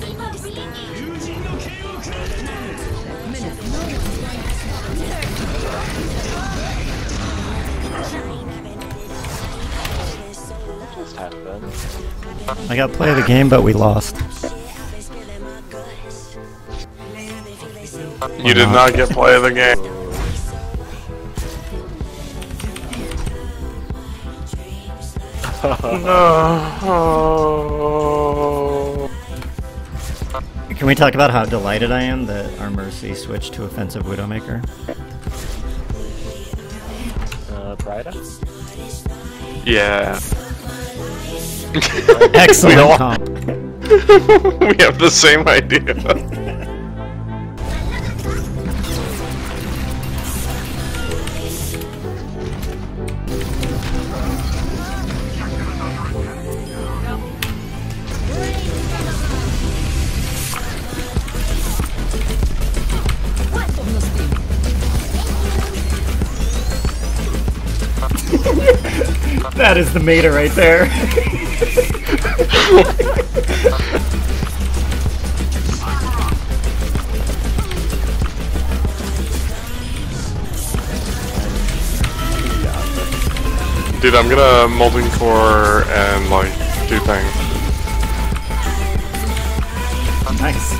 Just happened. I got play of the game, but we lost. You did not get play of the game. No. Can we talk about how delighted I am that our Mercy switched to offensive Widowmaker? Bryda? Yeah. Excellent comp. We have the same idea. That is the meta right there. Dude, I'm gonna molten core and like do things. Nice.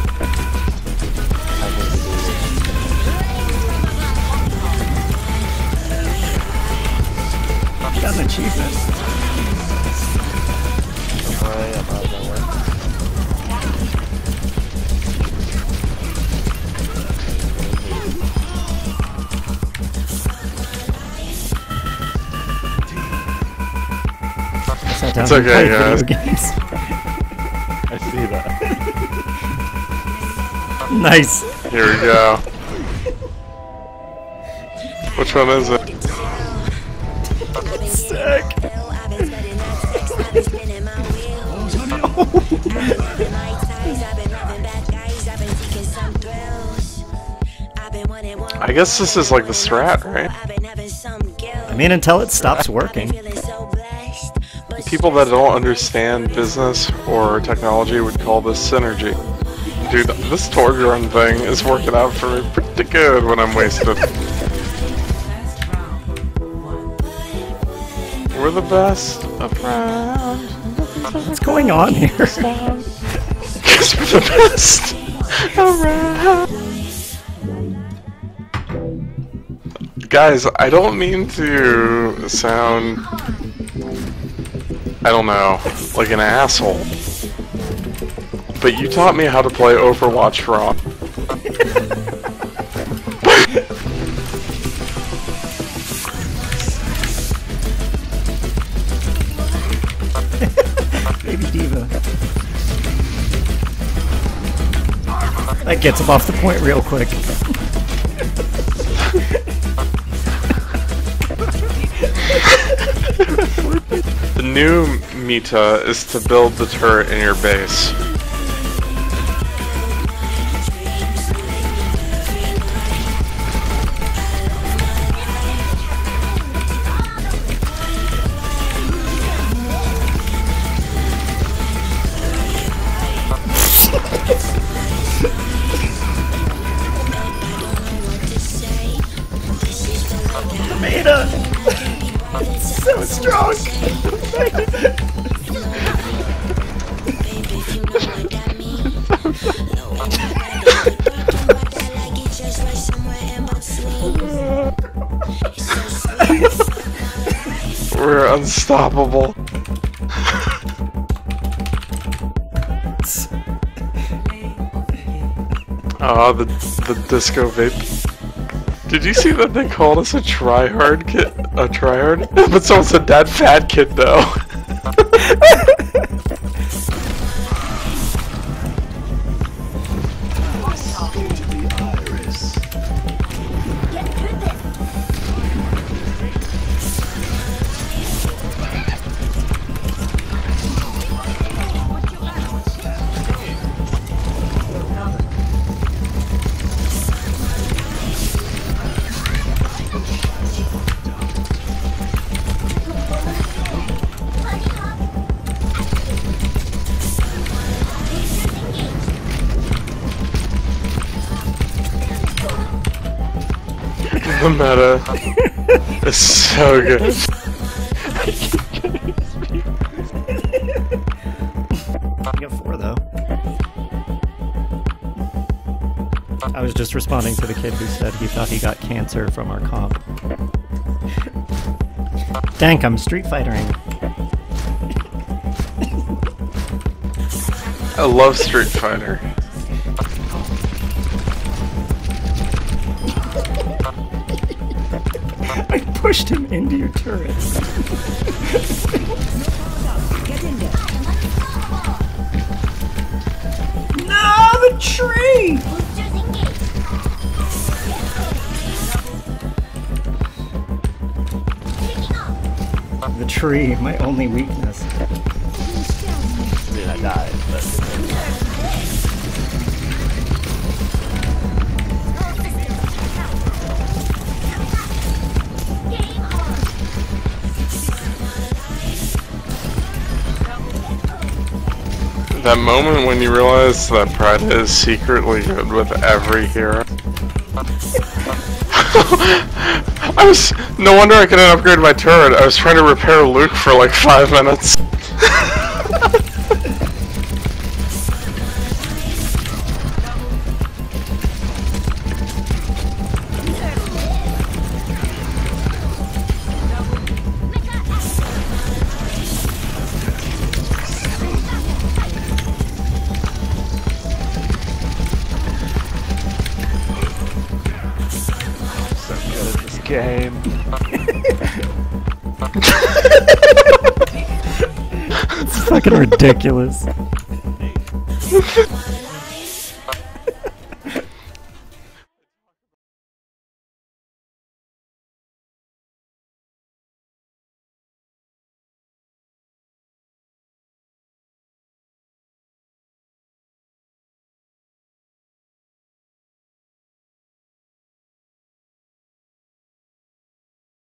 Got an achievement. It's okay, guys. I see that. Nice. Here we go. Which one is it? Sick. I guess this is like the strat, right? I mean, until it stops working. People that don't understand business or technology would call this synergy. Dude, this torch run thing is working out for me pretty good when I'm wasted. We're the best around. What's going on here? Because we're the best around. Guys, I don't mean to sound, I don't know, like an asshole. But you taught me how to play Overwatch wrong. Baby Diva. That gets him off the point real quick. The new meta is to build the turret in your base. Meta! So strong! We're unstoppable. Oh, the disco vape. Did you see that they called us a tryhard kid? A tryhard? But someone said that fat kid though. The meta is so good. I got 4 though. I was just responding to the kid who said he thought he got cancer from our comp. Dank, I'm street fightering. I love Street Fighter. I pushed him into your turret. No, the tree! The tree, my only weakness. I mean, I died, but... That moment when you realize that Pride is secretly good with every hero. No wonder I couldn't upgrade my turret. I was trying to repair Luke for like 5 minutes. So good at this game. It's fucking ridiculous.